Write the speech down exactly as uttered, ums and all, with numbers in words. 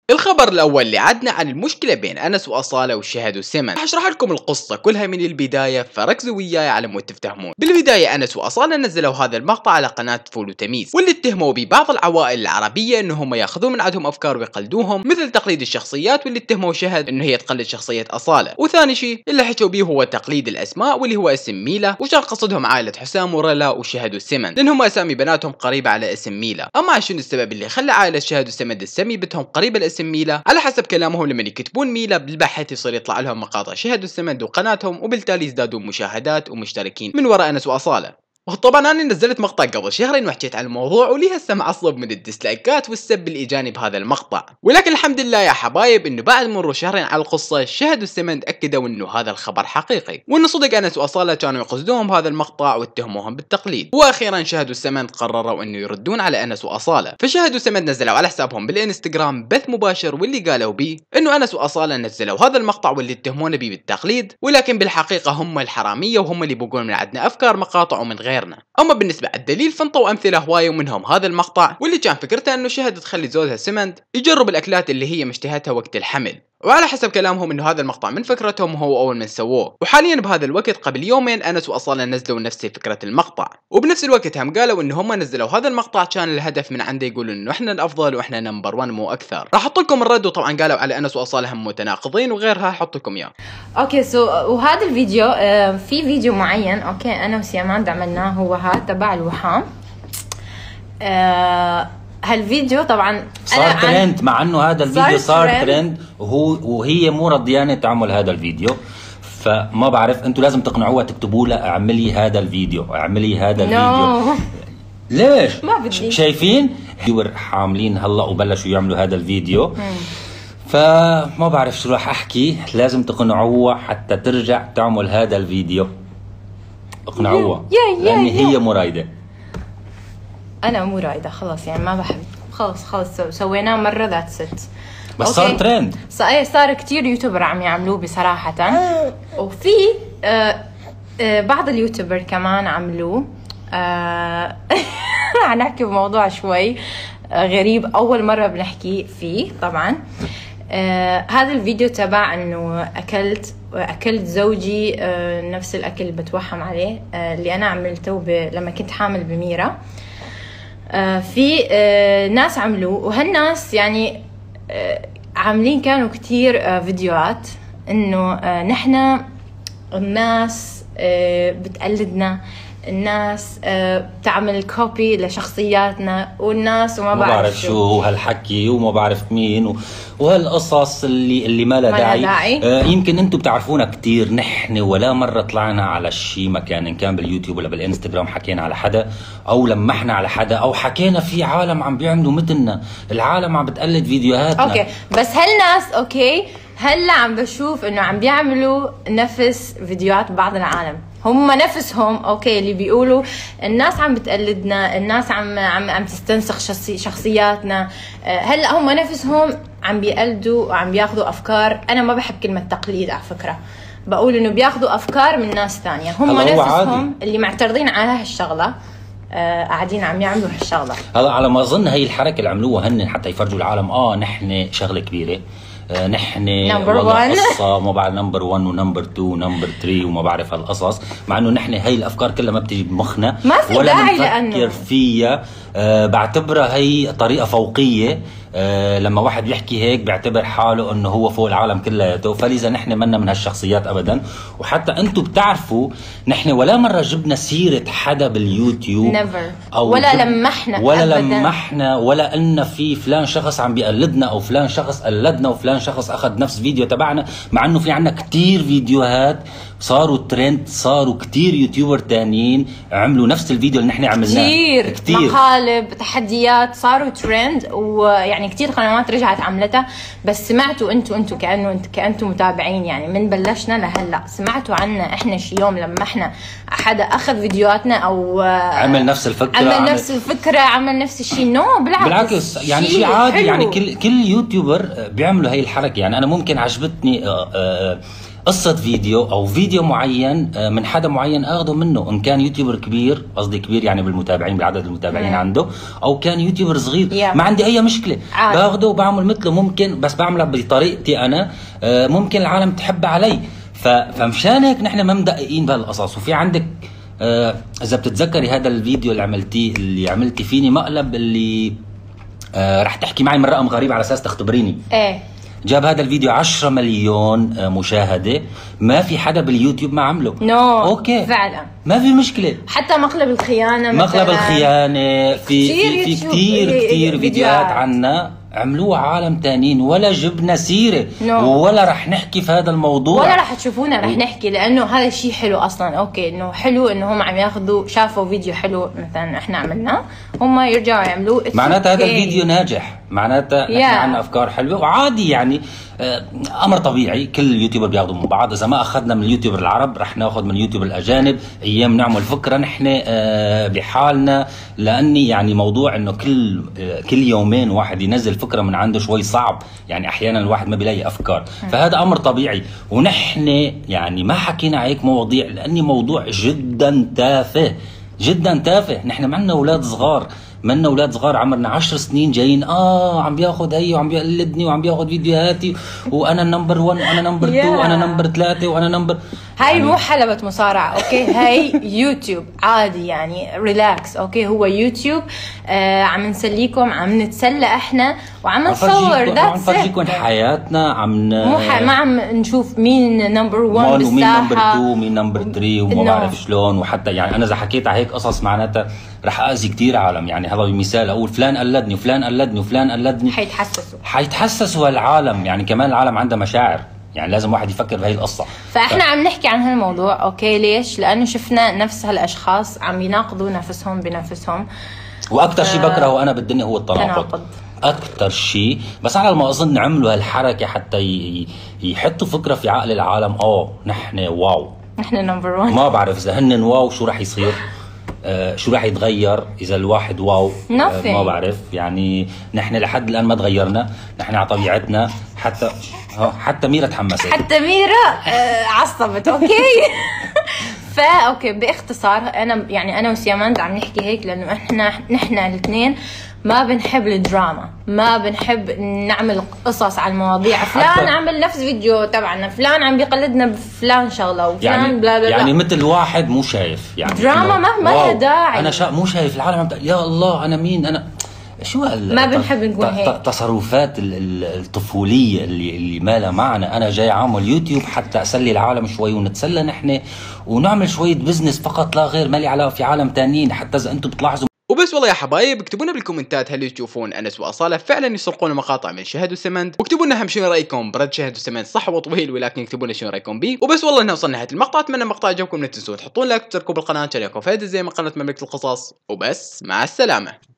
الخبر الأول اللي عدنا عن المشكلة بين أنس وأصالة والشهد والسمن. راح أشرح لكم القصة كلها من البداية، فركزوا وياي على مود تفتهمون. بالبداية أنس وأصالة نزلوا هذا المقطع على قناة فول وتميز، واللي اتهموا ببعض العوائل العربية إنهم ياخذون من عندهم أفكار ويقلدوهم، مثل تقليد الشخصيات، واللي اتهموا شهد إنه هي تقلد شخصية أصالة. وثاني شيء اللي حكوا بيه هو تقليد الأسماء، واللي هو اسم ميلا، وكان قصدهم عائلة حسام ورلا وشهد والسمن، لأنهم أسامي بناتهم قريبة على اسم ميلا. أما شنو السبب اللي خلى عائلة شهد والسمن تسمي بنتهم قريبة لاسم ميلا؟ على حسب كلامهم لما يكتبون ميلا بالبحث يصير يطلع لهم مقاطع شهد والسمن وقناتهم، وبالتالي يزدادون مشاهدات ومشتركين من وراء أنس وأصالة. وطبعا انا نزلت مقطع قبل شهرين وحكيت عن الموضوع، ولي هسه معصب من الديسلايكات والسب اللي اجاني بهذا المقطع. ولكن الحمد لله يا حبايب انه بعد مرور شهرين على القصه شهد والسمن اكدوا انه هذا الخبر حقيقي، وانه صدق انس واصاله كانوا يقصدون بهذا المقطع واتهموهم بالتقليد. واخيرا شهد والسمن قرروا انه يردون على انس واصاله، فشهد والسمن نزلوا على حسابهم بالانستغرام بث مباشر، واللي قالوا بيه انه انس واصاله نزلوا هذا المقطع واللي اتهمونا بيه بالتقليد، ولكن بالحقيقه هم الحراميه وهم اللي بيقولون من عندنا افكار مقاطع ومن غير. اما بالنسبه للدليل فانطوا امثله هوايه، ومنهم هذا المقطع واللي كان فكرته انه شهد تخلي زوجها سمند يجرب الاكلات اللي هي مشتهتها وقت الحمل، وعلى حسب كلامهم انه هذا المقطع من فكرتهم وهو اول من سووه. وحاليا بهذا الوقت قبل يومين انس واصاله نزلوا نفس فكره المقطع، وبنفس الوقت هم قالوا انه هم نزلوا هذا المقطع كان الهدف من عنده يقولوا انه احنا الافضل واحنا نمبر واحد مو اكثر. راح احط لكم الرد، وطبعا قالوا على انس واصاله هم متناقضين وغيرها، احط لكم اياه. اوكي سو so, وهذا الفيديو آه في فيديو معين اوكي انا وسيمان عملناه، هو هذا تبع الوحام. آه هالفيديو طبعا صار ترند، مع انه هذا الفيديو صار ترند وهو وهي مو رضيانه تعمل هذا الفيديو. فما بعرف، انتم لازم تقنعوها تكتبوا لها اعملي هذا الفيديو، اعملي هذا الفيديو. no. ليش؟ ما بدي. شايفين فيور حاملين هلا وبلشوا يعملوا هذا الفيديو. فما بعرف شو راح احكي، لازم تقنعوها حتى ترجع تعمل هذا الفيديو. اقنعوها لان هي مو رايده. انا مو رايده خلص، يعني ما بحب خلص خلص سويناه مره ذات ست. بس صار ترند، صار صار كثير يوتيوبر عم يعملوه بصراحه. وفي آه آه بعض اليوتيوبر كمان عملوه. آه حنحكي بموضوع شوي آه غريب، اول مره بنحكي فيه طبعا. آه هذا الفيديو تبع انه اكلت اكلت زوجي آه نفس الاكل اللي بتوحم عليه آه اللي انا عملته لما كنت حامل بميرا. آه في آه ناس عملوه، وهالناس يعني آه عاملين كانوا كتير آه فيديوهات انه آه نحن الناس آه بتقلدنا، الناس آه بتعمل كوبي لشخصياتنا، والناس وما بعرف, بعرف شو هالحكي وما بعرف مين و... وهالقصص اللي اللي ما لها داعي, داعي. آه يمكن انتم بتعرفونا كتير، نحن ولا مره طلعنا على شيء مكان، ان كان باليوتيوب ولا بالانستغرام حكينا على حدا او لمحنا على حدا او حكينا في عالم عم بيعملوا مثلنا، العالم عم بتقلد فيديوهاتنا. اوكي بس هالناس اوكي هلا عم بشوف انه عم بيعملوا نفس فيديوهات بعض العالم، هم نفسهم اوكي اللي بيقولوا الناس عم بتقلدنا، الناس عم عم عم تستنسخ شخصي شخصياتنا. هلا هم نفسهم عم بيقلدوا وعم بياخذوا افكار. انا ما بحب كلمه تقليد على فكره، بقول انه بياخذوا افكار من ناس ثانيه، هم نفسهم اللي معترضين على هالشغله آه قاعدين عم يعملوا هالشغله. هلا على ما اظن هي الحركه اللي عملوها هن حتى يفرجوا العالم اه نحن شغله كبيره، آه نحن والله قصه ما بعرف نمبر واحد ونمبر اثنين ونمبر ثلاثة وما بعرف هالقصص، مع انه نحن هي الافكار كلها ما بتجي بمخنا ما في ولا داعي بنفكر لأنه. فيها. آه بعتبرها هي طريقه فوقيه. آه لما واحد بيحكي هيك بيعتبر حاله انه هو فوق العالم كلياته، فلذا نحن منا من هالشخصيات ابدا. وحتى انتم بتعرفوا نحن ولا مره جبنا سيره حدا باليوتيوب Never. أو ولا لمحنا ولا أبداً. لمحنا ولا ان في فلان شخص عم بيقلدنا او فلان شخص قلدنا وفلان شخص اخذ نفس فيديو تبعنا، مع انه في عنا كتير فيديوهات صاروا ترند، صاروا كتير يوتيوبر تانيين عملوا نفس الفيديو اللي نحن عملناه. كتير, كتير مقالب تحديات صاروا ترند، ويعني كتير قنوات رجعت عملتها. بس سمعتوا انتوا انتوا كانه انت كانتوا متابعين يعني من بلشنا لهلا، سمعتوا عنا احنا شي يوم لما احنا حدا اخذ فيديوهاتنا او عمل نفس الفكره عمل, عمل نفس الفكره عمل نفس الشيء؟ نو no, بالعكس بالعكس يعني شيء عادي. يعني كل كل يوتيوبر بيعملوا هي الحركه. يعني انا ممكن عجبتني آآ آآ قصة فيديو او فيديو معين من حدا معين اخده منه، ان كان يوتيوبر كبير، قصدي كبير يعني بالمتابعين بعدد المتابعين عنده، او كان يوتيوبر صغير yeah. ما عندي اي مشكلة عادي. باخده وبعمل مثله، ممكن بس بعملها بطريقتي انا، ممكن العالم تحبها علي. فمشان هيك نحن ما مدققين بهالقصص. وفي عندك آه اذا بتتذكري هذا الفيديو اللي عملتيه، اللي عملتي فيني مقلب، اللي آه رح تحكي معي من رقم غريب على اساس تختبريني. ايه جاب هذا الفيديو عشرة مليون مشاهدة، ما في حدا باليوتيوب ما عمله. نو اوكي فعلا ما في مشكلة. حتى مقلب الخيانة مقلب الخيانة في في, في كتير كتير فيديوهات عنا عملوها عالم تانيين، ولا جبنا سيرة no. ولا رح نحكي في هذا الموضوع، ولا رح تشوفونا رح نحكي، لأنه هذا الشيء حلو أصلا. أوكي إنه حلو إنه هم عم ياخذوا، شافوا فيديو حلو مثلا إحنا عملناه، هم يرجعوا يعملوه، معناتها هذا الفيديو ناجح، معناتها yeah. نحن عنا أفكار حلوة وعادي يعني. آه أمر طبيعي، كل اليوتيوبر بياخذوا من بعض. إذا ما أخذنا من اليوتيوبر العرب رح ناخذ من اليوتيوبر الأجانب. أيام نعمل فكرة نحن آه بحالنا، لأني يعني موضوع إنه كل آه كل يومين واحد ينزل فكرة من عنده شوي صعب، يعني أحيانا الواحد ما بيلاقي أفكار، فهذا أمر طبيعي. ونحن يعني ما حكينا عليك مواضيع لأني موضوع جدا تافه، جدا تافه. نحن معنا أولاد صغار، منا اولاد صغار عمرنا عشر سنين جايين اه عم بياخذ هي وعم بيقلدني وعم بياخذ فيديوهاتي، وانا نمبر واحد وانا نمبر اثنين وانا نمبر ثلاثة وانا نمبر. هاي يعني مو حلبة مصارعة، اوكي هاي يوتيوب عادي يعني ريلاكس. اوكي هو يوتيوب، آه عم نسليكم، عم نتسلى احنا وعم نصور، ذاتس عم نفرجيكم حياتنا، عم مو ح... ما عم نشوف مين نمبر واحد بالساحة ومين نمبر اثنين ومين نمبر ثلاثة وما بعرف شلون. وحتى يعني انا اذا حكيت على هيك قصص معناتها رح اذي كثير عالم. يعني هذا مثال، اقول فلان قلدني وفلان قلدني وفلان قلدني، حيتحسسوا حيتحسسوا العالم. يعني كمان العالم عندها مشاعر، يعني لازم واحد يفكر بهي القصة. فاحنا ف... عم نحكي عن هالموضوع. اوكي ليش؟ لانه شفنا نفس هالاشخاص عم يناقضوا نفسهم بنفسهم. واكثر ف... شيء بكرهه انا بالدنيا هو التناقض، اكثر شيء. بس على ما اظن عملوا هالحركة حتى ي... يحطوا فكرة في عقل العالم، اه نحن واو، نحن نمبر واحد. ما بعرف اذا هن واو شو رح يصير، آه شو راح يتغير اذا الواحد واو. آه ما بعرف يعني. نحن لحد الان ما تغيرنا، نحن على طبيعتنا. حتى حتى ميرا تحمست، حتى ميرا آه عصبت. اوكي فا اوكي باختصار انا يعني انا وسياماند عم نحكي هيك لانه احنا نحن الاثنين ما بنحب الدراما، ما بنحب نعمل قصص على المواضيع. فلان عمل نفس فيديو تبعنا، فلان عم بيقلدنا بفلان شغله، وفلان يعني بلا بلا يعني مثل واحد مو شايف يعني دراما ما ما لها داعي. انا شا... مو شايف العالم عم... يا الله انا مين انا، شو هال ما بنحب نكون هيك تصرفات الطفوليه اللي اللي ما لها معنى. انا جاي اعمل يوتيوب حتى اسلي العالم شوي ونتسلى نحن ونعمل شويه بزنس فقط لا غير، ما لي علاقه في عالم تانيين. حتى اذا انتم بتلاحظوا وبس والله يا حبايب، اكتبوا لنا بالكومنتات هل تشوفون انس واصاله فعلا يسرقون مقاطع من شهد وسمند، واكتبوا لنا هم شنو رايكم برد شهد وسمند صح وطويل، ولكن اكتبوا لنا شنو رايكم بيه. وبس والله هنا وصلنا نهايه المقطع، اتمنى المقطع عجبكم، لا تنسوا تحطون لايك وتشتركوا بالقناه عشان يكون فايده زي ما قناه مملكه القصص. وبس مع السلامه.